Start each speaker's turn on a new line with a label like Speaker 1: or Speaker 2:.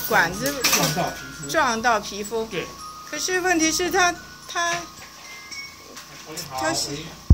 Speaker 1: 管子撞到皮肤。
Speaker 2: 对。
Speaker 1: 可是问题是它是。